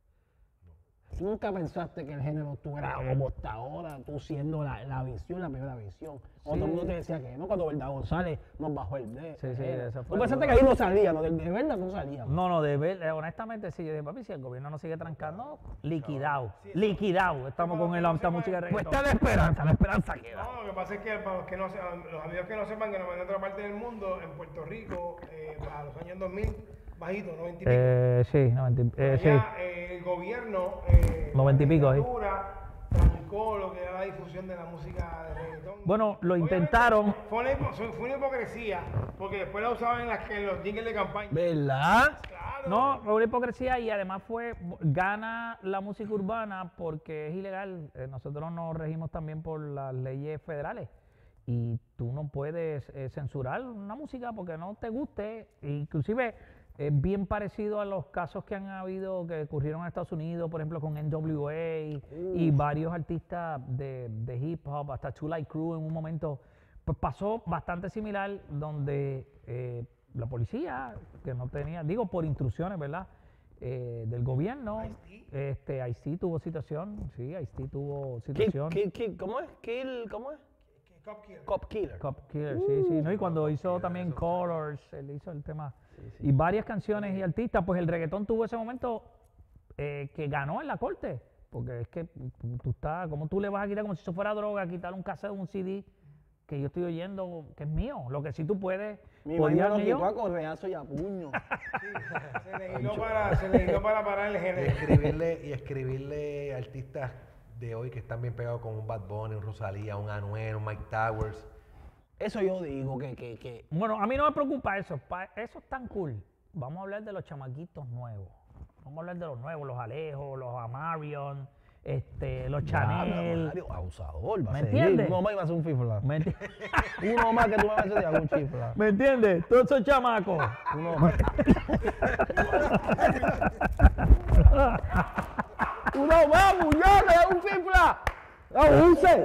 ¿Tú nunca pensaste que el género estuviera como está ahora, tú siendo la visión, la primera visión? O todo el mundo te decía que no, cuando Verdad González nos bajó el D. Sí, sí, eso fue ¿Tú pensaste duro. que ahí no salía, no? De verdad no salía. No, honestamente sí, yo dije, papi, si el gobierno nos sigue trancando, liquidado, liquidado. Estamos con el alta música de Pues reggaetón. está la esperanza queda. No, lo que pasa es que para los, que no sepan, los amigos que no sepan que nos ven de otra parte del mundo, en Puerto Rico, a los años 2000, bajito, 90 y pico. Sí, 90, sí. Allá, el gobierno, 90 y pico, sí. trancó lo que era la difusión de la música de reggaetón. Bueno, lo Obviamente, intentaron. Fue una hipocresía, porque después la usaban en los jingles de campaña. ¿Verdad? Claro. No, fue una hipocresía y además gana la música urbana porque es ilegal. Nosotros nos regimos también por las leyes federales y tú no puedes censurar una música porque no te guste. Inclusive es bien parecido a los casos que han habido, que ocurrieron en Estados Unidos, por ejemplo con NWA y varios artistas de hip hop, hasta Two Light Crew en un momento. Pues pasó bastante similar donde la policía, que no tenía, digo por instrucciones, ¿verdad? Del gobierno, Ice-T tuvo situación, sí, Ice-T tuvo situación. ¿Cómo es? ¿Cómo es? Cop Killer. Cop Killer. Cop Killer, sí, sí, ¿no? Y cuando hizo también Colors, él hizo el tema. Y varias canciones y artistas, pues el reggaetón tuvo ese momento que ganó en la corte. Porque es que tú estás, ¿cómo tú le vas a quitar como si eso fuera droga, quitar un cassette, un CD que yo estoy oyendo, que es mío? Lo que sí tú puedes. Mi podía mamá lo yo. quitó a correazo y a puño. Se le hiló para parar el Y género. escribirle artistas de hoy que están bien pegados con un Bad Bunny, un Rosalía, un Anuel, un Mike Towers. Eso yo digo que Bueno, a mí no me preocupa eso. Eso es tan cool. Vamos a hablar de los chamaquitos nuevos. Vamos a hablar de los nuevos, los Alejos, los Amarion, los Chanel. Mario, abusador, va a ¿Me seguir. entiendes? Uno más y va a ser un fifla. ¿Me Uno más que tú me vas a hacer un chifla. ¿Me entiendes? Todos esos chamacos. Uno más. Uno más, muñones, es un fifla. No abuse.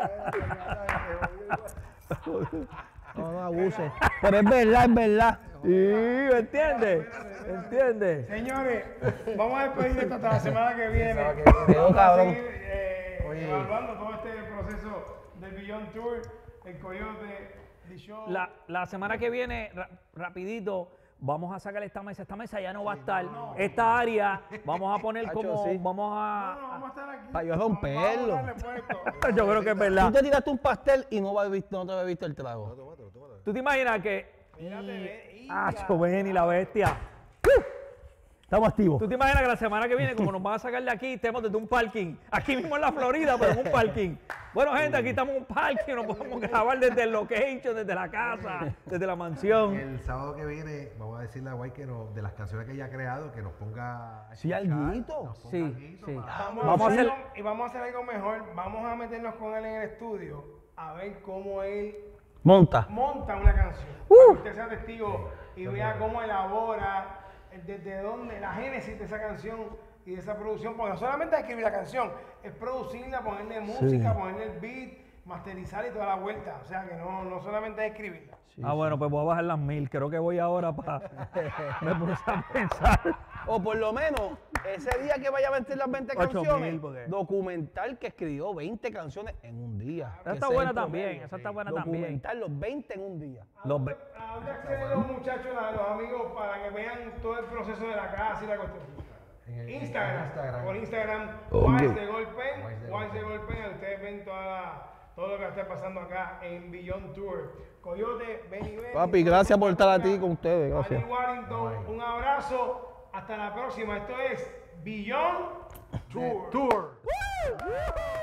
No abuse. Pero es verdad, es verdad. Sí, ¿me entiendes? ¿Me entiendes? Señores, vamos a despedir esto hasta la semana que viene. Quedó Vamos a cabrón. seguir Oye. evaluando todo este proceso del Beyond Tour, el Coyote, The Show. La semana que viene, rapidito, vamos a sacar esta mesa. Esta mesa ya no va a estar. Esta área, vamos a poner Hacho, como, sí. vamos No, a... vamos a estar aquí. Pa' yo romperlo. Vamos a darle puesto. Yo creo que es verdad. Tú te tiraste un pastel y no te había visto el trago. ¿Tú te imaginas que... Mírate, ve, ¡Acho, ven y la bestia! Estamos activos. ¿Tú te imaginas que la semana que viene, como nos van a sacar de aquí, estemos desde un parking? Aquí mismo en la Florida, pero en un parking. Bueno, gente, aquí estamos en un parking, nos podemos grabar desde el location, desde la casa, desde la mansión. El sábado que viene, vamos a decirle a Guay que de las canciones que ella ha creado, que nos ponga. a Sí, escuchar, alguito. nos ponga Sí, alguito sí. para- Vamos a hacer- y vamos a hacer algo mejor. Vamos a meternos con él en el estudio a ver cómo él Monta. monta una canción. Para que usted sea testigo y vea cómo elabora, desde dónde, la génesis de esa canción y de esa producción. Porque no solamente es escribir la canción, es producirla, ponerle música, ponerle el beat, masterizar y toda la vuelta. O sea que no solamente es escribirla. Bueno, pues voy a bajar las 1000. Creo que voy ahora para... Me puse a pensar. O por lo menos, ese día que vaya a meter las 20 8.000, canciones, porque- documental que escribió 20 canciones en un día. Esa Que está ese es buena el también, promedio. esa está buena también. Documentar los 20 en un día. Los ¿A dónde acceden los muchachos, los amigos, para que vean todo el proceso de la casa y la cuestión? Instagram. Por Instagram, Ok. Wise de Golpe, Wise de Wise de Golpe, ustedes ven toda todo lo que está pasando acá en Beyond Tour. Coyote, Benny Benny. Papi, gracias por estar aquí con ustedes. Gracias. Ali Warrington, un abrazo. Hasta la próxima. Esto es Beyond Tour.